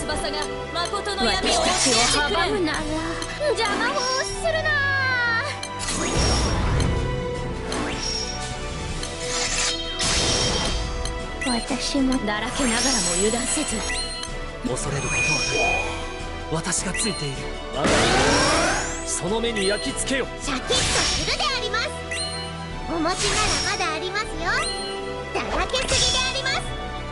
翼が誠の闇を教私たちをえてくれ。 阻むなら邪魔をするな。私もだらけながらも油断せず、 恐れることはない。私がついている。我が身その目に焼き付けよ。 シャキッとするであります。お持ちならまだありますよ。だらけすぎであります。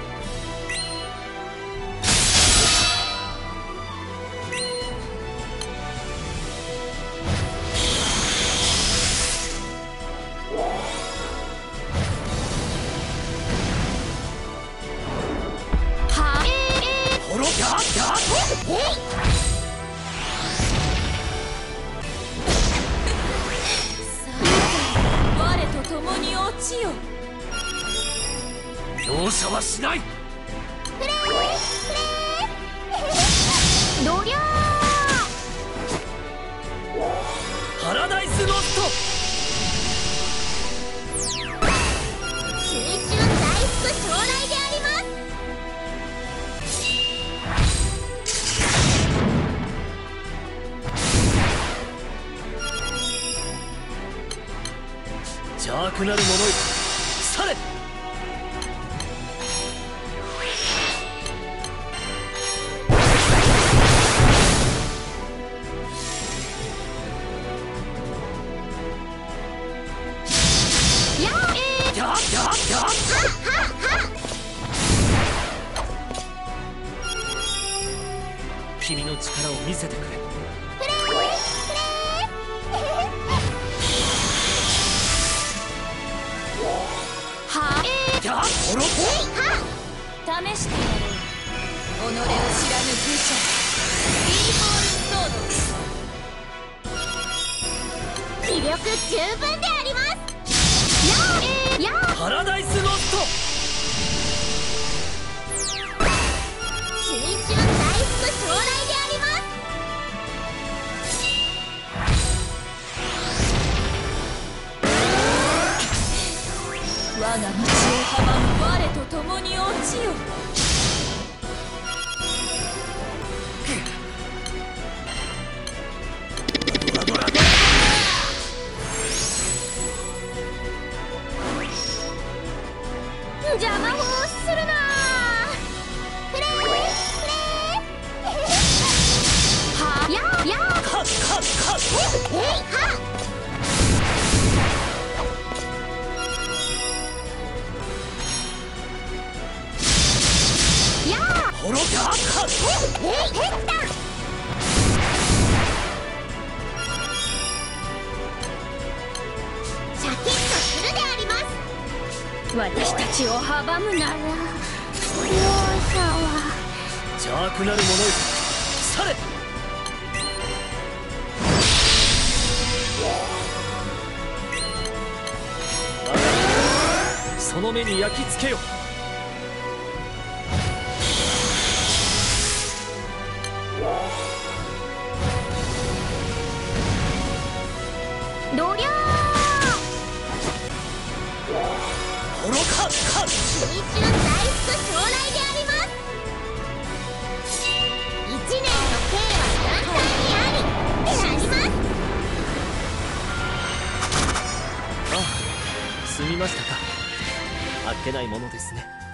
ほろギャーギャー。 我と共に落ちよ。 容赦はしない。 どりゃパラダイスロスト。 新春大福将来であります。 邪悪なる者よ、去れ。ギャーギャーギャー。君の力を見せてくれ。ギャーほろ試してやろう。己を知らぬ愚者、ビーボールストード。 気力十分であります。 パラダイスロスト。 新春大福将来であります。 我が道を阻む我と共に落ちよ。 邪魔をするな。 カッカッカッ。ほろギャーカッ。 シャキッとするであります。 私たちを阻むなら、 容赦は邪悪なる者よ、去れ。我が身その目に焼き付けよ。 どりゃほろカッカッ。 新春大福将来であります。一年の計は元旦にありであります。 ああ、済みましたか。あっけないものですね。